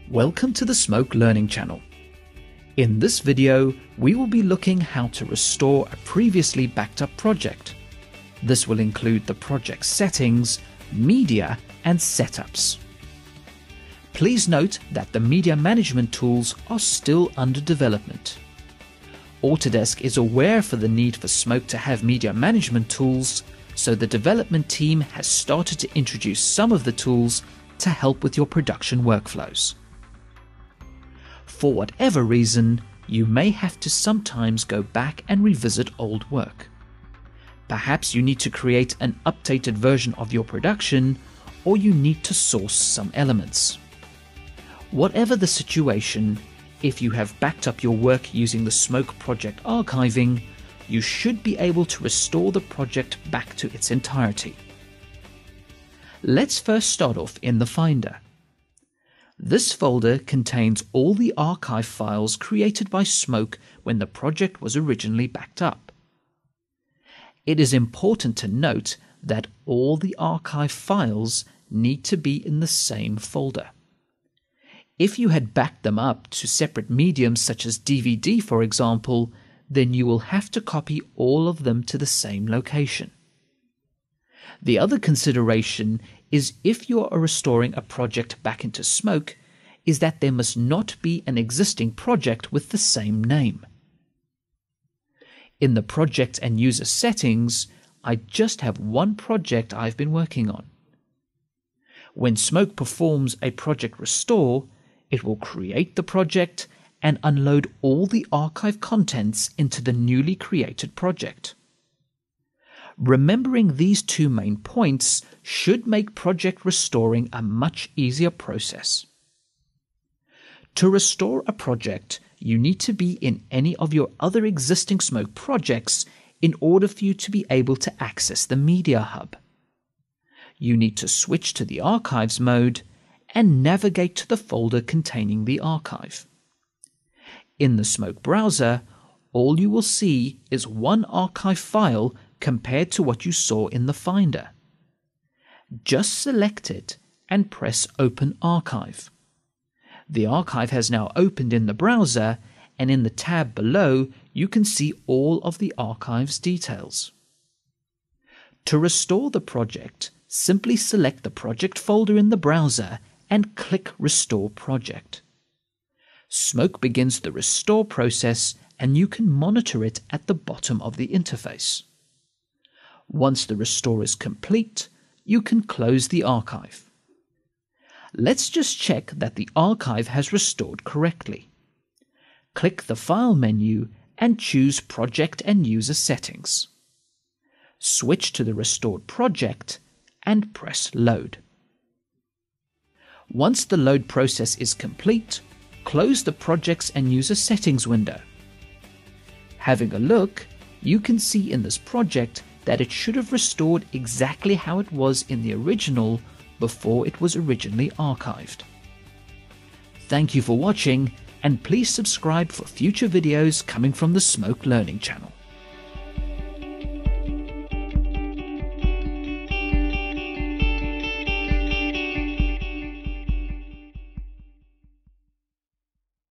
Welcome to the Smoke Learning channel. In this video, we will be looking how to restore a previously backed up project. This will include the project settings, media, and setups. Please note that the media management tools are still under development. Autodesk is aware for the need for Smoke to have media management tools, so the development team has started to introduce some of the tools to help with your production workflows. For whatever reason, you may have to sometimes go back and revisit old work. Perhaps you need to create an updated version of your production, or you need to source some elements. Whatever the situation, if you have backed up your work using the Smoke project archiving, you should be able to restore the project back to its entirety. Let's first start off in the Finder. This folder contains all the archive files created by Smoke when the project was originally backed up. It is important to note that all the archive files need to be in the same folder. If you had backed them up to separate mediums such as DVD, for example, then you will have to copy all of them to the same location. The other consideration is if you are restoring a project back into Smoke, is that there must not be an existing project with the same name. In the project and user settings, I just have one project I've been working on. When Smoke performs a project restore, it will create the project and unload all the archive contents into the newly created project. Remembering these two main points should make project restoring a much easier process. To restore a project, you need to be in any of your other existing Smoke projects in order for you to be able to access the Media Hub. You need to switch to the Archives mode and navigate to the folder containing the archive. In the Smoke browser, all you will see is one archive file compared to what you saw in the Finder. Just select it and press Open Archive. The archive has now opened in the browser, and in the tab below you can see all of the archive's details. To restore the project, simply select the project folder in the browser and click Restore Project. Smoke begins the restore process, and you can monitor it at the bottom of the interface. Once the restore is complete, you can close the archive. Let's just check that the archive has restored correctly. Click the File menu and choose Project and User Settings. Switch to the restored project and press Load. Once the load process is complete, close the Projects and User Settings window. Having a look, you can see in this project that it should have restored exactly how it was in the original before it was originally archived. Thank you for watching, and please subscribe for future videos coming from the Smoke Learning channel.